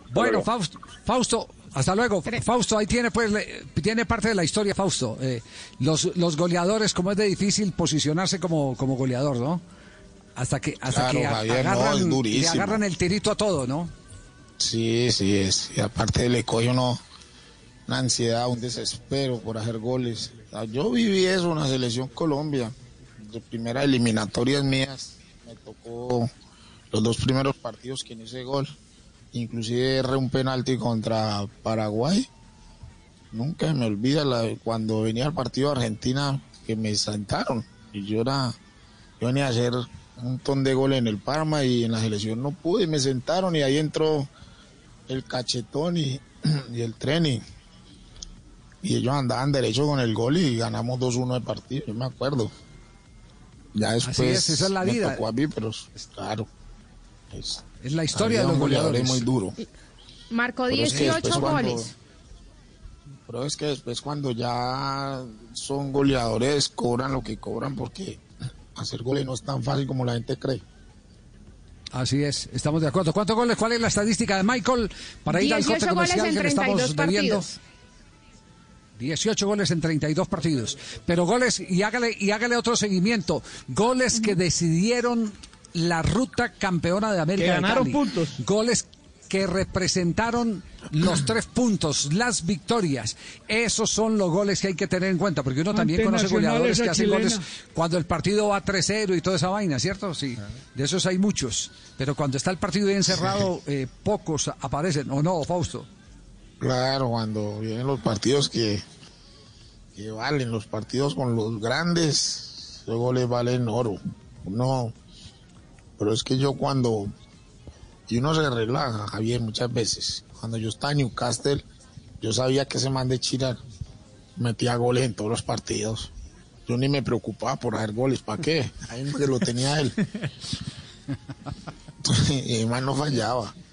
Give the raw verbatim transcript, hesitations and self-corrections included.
Bueno, Fausto, Fausto, hasta luego. Fausto, ahí tiene pues le, tiene parte de la historia, Fausto. Eh, los, los goleadores, como es de difícil posicionarse como, como goleador, ¿no? Hasta que, hasta claro, que Javier, agarran, no, le agarran el tirito a todo, ¿no? Sí, sí, es. Y aparte le coge uno una ansiedad, un desespero por hacer goles. Yo viví eso en la selección Colombia. De primeras eliminatorias mías me tocó los dos primeros partidos que no hice gol. Inclusive erré un penalti contra Paraguay. Nunca me olvida la, cuando venía el partido de Argentina que me sentaron. Y yo era, yo venía a hacer un montón de goles en el Parma y en la selección no pude, y me sentaron y ahí entró el Cachetón y, y el Treni. Y ellos andaban derecho con el gol y ganamos dos uno de partido, yo me acuerdo. Ya después Así es, esa es la me vida. tocó a mí, pero claro. Es, es la historia de los goleadores. Muy duro. Marcó Pero dieciocho es que goles. Cuando, pero es que después cuando ya son goleadores cobran lo que cobran, porque hacer goles no es tan fácil como la gente cree. Así es, estamos de acuerdo. ¿Cuántos goles? ¿Cuál es la estadística de Michael para ir al corte comercial que le estamos debiendo? dieciocho goles en treinta y dos partidos. Pero goles, y hágale, y hágale otro seguimiento. Goles uh-huh. que decidieron la ruta campeona de América. Que ganaron de Cali. puntos. Goles que representaron los tres puntos, las victorias. Esos son los goles que hay que tener en cuenta, porque uno también conoce goleadores que hacen chilena. goles cuando el partido va tres cero y toda esa vaina, ¿cierto? Sí, de esos hay muchos. Pero cuando está el partido bien cerrado, eh, pocos aparecen, ¿o no, Fausto? Claro, cuando vienen los partidos que, que valen, los partidos con los grandes, los goles valen oro. No, pero es que yo cuando... Y uno se relaja, Javier, muchas veces. Cuando yo estaba en Newcastle, yo sabía que ese man de Chira metía goles en todos los partidos. Yo ni me preocupaba por hacer goles, ¿para qué? Ahí que lo tenía él. Y el man no fallaba.